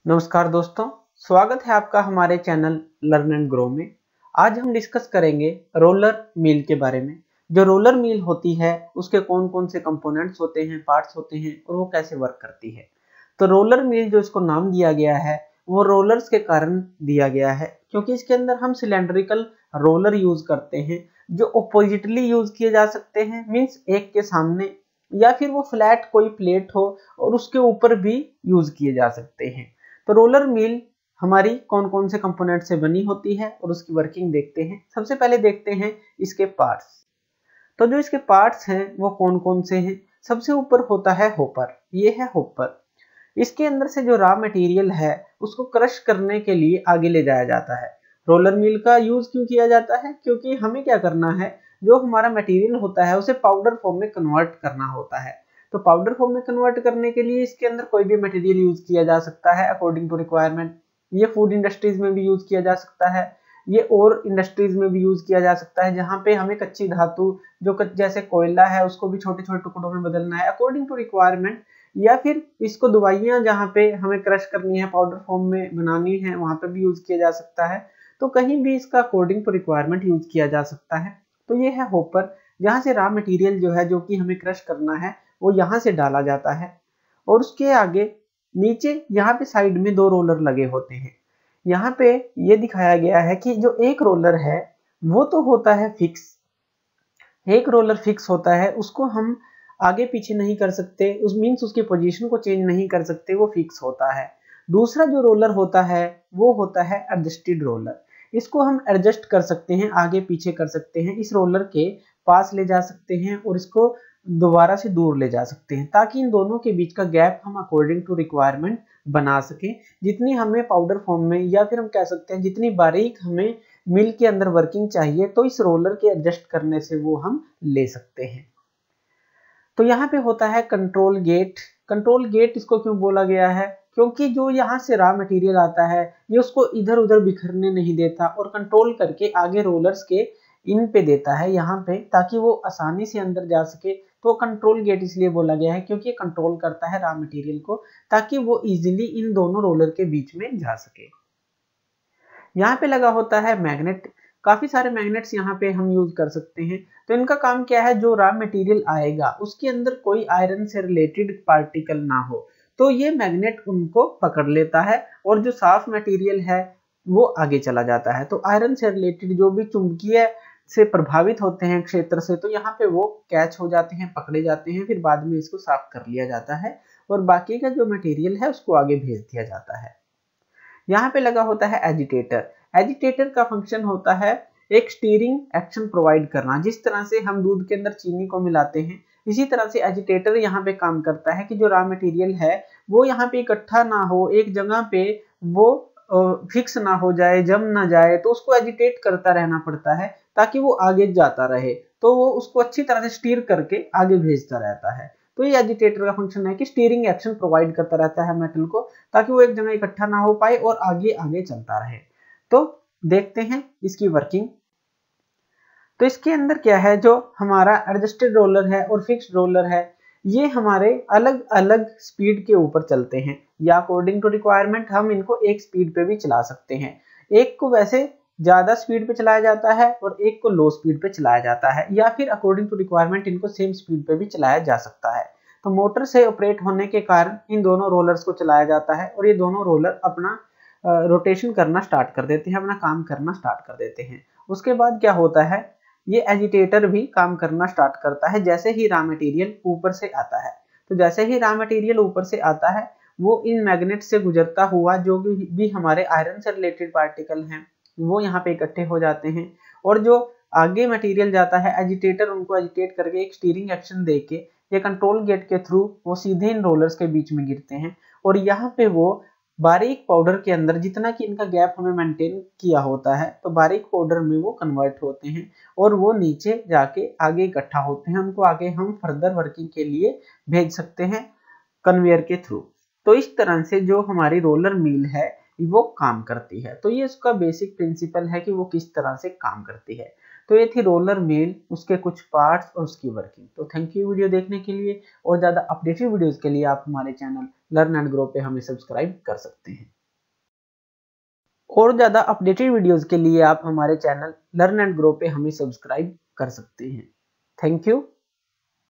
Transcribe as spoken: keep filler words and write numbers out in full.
नमस्कार दोस्तों, स्वागत है आपका हमारे चैनल लर्न एंड ग्रो में। आज हम डिस्कस करेंगे रोलर मिल के बारे में। जो रोलर मिल होती है उसके कौन कौन से कंपोनेंट्स होते हैं, पार्ट्स होते हैं और वो कैसे वर्क करती है। तो रोलर मिल जो इसको नाम दिया गया है वो रोलर्स के कारण दिया गया है, क्योंकि इसके अंदर हम सिलेंड्रिकल रोलर यूज करते हैं जो अपोजिटली यूज किए जा सकते हैं, मीन्स एक के सामने, या फिर वो फ्लैट कोई प्लेट हो और उसके ऊपर भी यूज किए जा सकते हैं। तो रोलर मिल हमारी कौन कौन से कंपोनेंट से बनी होती है और उसकी वर्किंग देखते हैं। सबसे पहले देखते हैं इसके पार्ट्स। तो जो इसके पार्ट्स हैं वो कौन कौन से हैं। सबसे ऊपर होता है हॉपर, ये है हॉपर। इसके अंदर से जो रॉ मटेरियल है उसको क्रश करने के लिए आगे ले जाया जाता है। रोलर मिल का यूज क्यों किया जाता है, क्योंकि हमें क्या करना है, जो हमारा मटेरियल होता है उसे पाउडर फॉर्म में कन्वर्ट करना होता है। तो पाउडर फॉर्म में कन्वर्ट करने के लिए इसके अंदर कोई भी मटेरियल यूज किया जा सकता है अकॉर्डिंग टू रिक्वायरमेंट। ये फूड इंडस्ट्रीज में भी यूज किया जा सकता है, ये और इंडस्ट्रीज में भी यूज किया जा सकता है जहां पे हमें कच्ची धातु जो जैसे कोयला है उसको भी छोटे छोटे टुकड़ों में बदलना है अकॉर्डिंग टू रिक्वायरमेंट, या फिर इसको दवाइयां जहां पे हमें क्रश करनी है, पाउडर फॉर्म में बनानी है, वहां पे भी यूज किया जा सकता है। तो कहीं भी इसका अकॉर्डिंग टू रिक्वायरमेंट यूज किया जा सकता है। तो ये है हॉपर, जहां से रॉ मटेरियल जो है जो कि हमें क्रश करना है वो यहाँ से डाला जाता है। और उसके आगे नीचे यहाँ पे साइड में दो रोलर लगे होते हैं। यहाँ पे ये दिखाया गया है कि जो एक रोलर है वो तो होता है फिक्स, एक रोलर फिक्स होता है, उसको हम आगे पीछे नहीं कर सकते, उस मीन्स उसकी पोजीशन को चेंज नहीं कर सकते, वो फिक्स होता है। दूसरा जो रोलर होता है वो होता है एडजस्टेड रोलर। इसको हम एडजस्ट कर सकते हैं, आगे पीछे कर सकते हैं, इस रोलर के पास ले जा सकते हैं और इसको दोबारा से दूर ले जा सकते हैं, ताकि इन दोनों के बीच का गैप हम अकॉर्डिंग टू रिक्वायरमेंट बना सकें। जितनी हमें पाउडर फॉर्म में, या फिर हम कह सकते हैं जितनी बारीक हमें मिल के अंदर वर्किंग चाहिए, तो इस रोलर के एडजस्ट करने से वो हम ले सकते हैं। तो यहाँ पे होता है कंट्रोल गेट। कंट्रोल गेट इसको क्यों बोला गया है, क्योंकि जो यहाँ से रॉ मटेरियल आता है ये उसको इधर उधर बिखरने नहीं देता और कंट्रोल करके आगे रोलर्स के इन पे देता है यहाँ पे, ताकि वो आसानी से अंदर जा सके। तो कंट्रोल गेट इसलिए बोला गया है क्योंकि ये कंट्रोल करता है रॉ मटेरियल को, ताकि वो इजीली इन दोनों रोलर के बीच में जा सके। यहाँ पे लगा होता है मैग्नेट। काफी सारे मैग्नेट्स यहाँ पे हम यूज कर सकते हैं। तो इनका काम क्या है, जो रॉ मटेरियल आएगा उसके अंदर कोई आयरन से रिलेटेड पार्टिकल ना हो, तो ये मैग्नेट उनको पकड़ लेता है और जो साफ मटेरियल है वो आगे चला जाता है। तो आयरन से रिलेटेड जो भी चुंबकीय से प्रभावित होते हैं क्षेत्र से, तो यहाँ पे वो कैच हो जाते हैं, पकड़े जाते हैं, फिर बाद में इसको साफ कर लिया जाता है और बाकी का जो मटेरियल है उसको आगे भेज दिया जाता है। यहाँ पे लगा होता है एजिटेटर। एजिटेटर का फंक्शन होता है एक स्टीयरिंग एक्शन प्रोवाइड करना। जिस तरह से हम दूध के अंदर चीनी को मिलाते हैं, इसी तरह से एजिटेटर यहाँ पे काम करता है कि जो रॉ मटेरियल है वो यहाँ पे इकट्ठा ना हो, एक जगह पे वो फिक्स ना हो जाए, जम ना जाए, तो उसको एजिटेट करता रहना पड़ता है ताकि वो आगे जाता रहे। तो वो उसको अच्छी तरह से स्टीयर करके आगे भेजता रहता है। तो ये एजिटेटर का फंक्शन है कि स्टीयरिंग एक्शन प्रोवाइड करता रहता है मेटल को, ताकि वो एक जगह इकट्ठा ना हो पाए और आगे आगे चलता रहे। तो देखते हैं इसकी वर्किंग। तो इसके अंदर क्या है, जो हमारा एडजस्टेड रोलर है और फिक्स्ड रोलर है, ये हमारे अलग अलग स्पीड के ऊपर चलते हैं, या अकॉर्डिंग टू रिक्वायरमेंट हम इनको एक स्पीड पे भी चला सकते हैं। एक को वैसे ज्यादा स्पीड पे चलाया जाता है और एक को लो स्पीड पे चलाया जाता है, या फिर अकॉर्डिंग टू रिक्वायरमेंट इनको सेम स्पीड पे भी चलाया जा सकता है। तो मोटर से ऑपरेट होने के कारण इन दोनों रोलर्स को चलाया जाता है और ये दोनों रोलर अपना रोटेशन करना स्टार्ट कर देते हैं, अपना काम करना स्टार्ट कर देते हैं। उसके बाद क्या होता है, ये एजिटेटर भी काम करना स्टार्ट करता है जैसे ही रॉ मटेरियल ऊपर से आता है। तो जैसे ही रॉ मटेरियल ऊपर से आता है वो इन मैग्नेट से गुजरता हुआ जो भी हमारे आयरन से रिलेटेड पार्टिकल हैं वो यहाँ पे इकट्ठे हो जाते हैं, और जो आगे मटेरियल जाता है एजिटेटर उनको एजिटेट करके एक स्टीयरिंग एक्शन देके या कंट्रोल गेट के थ्रू वो सीधे इन रोलर्स के बीच में गिरते हैं। और यहाँ पे वो बारीक पाउडर के अंदर, जितना कि इनका गैप हमें मेंटेन किया होता है, तो बारीक पाउडर में वो कन्वर्ट होते हैं और वो नीचे जाके आगे इकट्ठा होते हैं। उनको आगे हम फर्दर वर्किंग के लिए भेज सकते हैं कन्वेयर के थ्रू। तो इस तरह से जो हमारी रोलर मिल है वो काम करती है। तो ये उसका बेसिक प्रिंसिपल है कि वो किस तरह से काम करती है। तो ये थी रोलर मिल, उसके कुछ पार्ट्स और उसकी वर्किंग। तो थैंक यू वीडियो देखने के लिए, और ज्यादा अपडेटेड वीडियोस के लिए आप हमारे चैनल लर्न एंड ग्रो पे हमें सब्सक्राइब कर सकते हैं। और ज़्यादा अपडेटेड वीडियोस के लिए आप हमारे चैनल लर्न एंड ग्रो पे हमें सब्सक्राइब कर सकते हैं। Thank you.